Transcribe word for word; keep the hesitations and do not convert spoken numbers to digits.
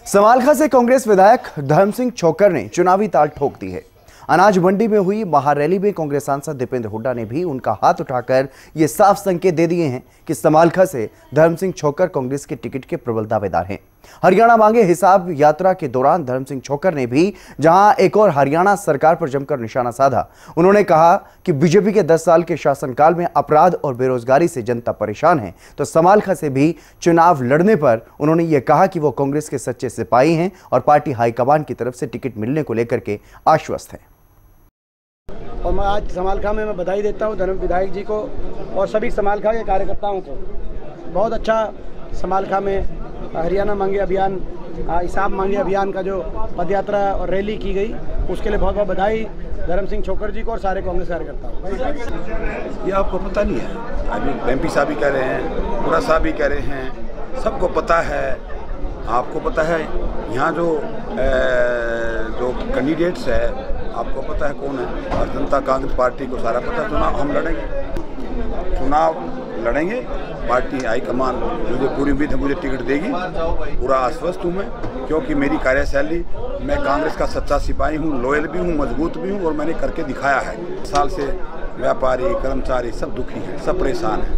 समालखा से कांग्रेस विधायक धर्म सिंह छोक्कर ने चुनावी ताल ठोक दी है। अनाज मंडी में हुई महारैली में कांग्रेस सांसद दीपेंद्र हुड्डा ने भी उनका हाथ उठाकर ये साफ संकेत दे दिए हैं कि समालखा से धर्म सिंह छोक्कर कांग्रेस के टिकट के प्रबल दावेदार हैं। हरियाणा मांगे हिसाब यात्रा के दौरान धर्म सिंह छोक्कर ने भी जहां एक और हरियाणा सरकार पर जमकर निशाना साधा। उन्होंने कहा कि बीजेपी के दस साल के शासनकाल में अपराध और बेरोजगारी से जनता परेशान है, तो समालखा से भी चुनाव लड़ने पर उन्होंने ये कहा कि वो कांग्रेस के सच्चे सिपाही हैं और पार्टी हाईकमान की तरफ से टिकट मिलने को लेकर के आश्वस्त है। और मैं आज समालखा में मैं बधाई देता हूं धर्म विधायक जी को और सभी समालखा के कार्यकर्ताओं को। बहुत अच्छा समालखा में हरियाणा मांगे अभियान, हिसाब मांगे अभियान का जो पदयात्रा और रैली की गई, उसके लिए बहुत बहुत बधाई धर्म सिंह छोक्कर जी को और सारे कांग्रेस कार्यकर्ताओं। ये आपको पता नहीं है, अभी एमपी साहब भी कह रहे हैं, पूरा साहब भी कह रहे हैं, सबको पता है, आपको पता है। यहाँ जो ए, जो कैंडिडेट्स है आपको पता है कौन है, और जनता कांग्रेस पार्टी को सारा पता है। चुनाव हम लड़ेंगे, चुनाव लड़ेंगे, पार्टी हाईकमान मुझे पूरी उम्मीद है मुझे टिकट देगी। पूरा आश्वस्त हूँ मैं, क्योंकि मेरी कार्यशैली, मैं कांग्रेस का सच्चा सिपाही हूँ, लॉयल भी हूँ, मजबूत भी हूँ और मैंने करके दिखाया है। साल से व्यापारी कर्मचारी सब दुखी हैं, सब परेशान हैं।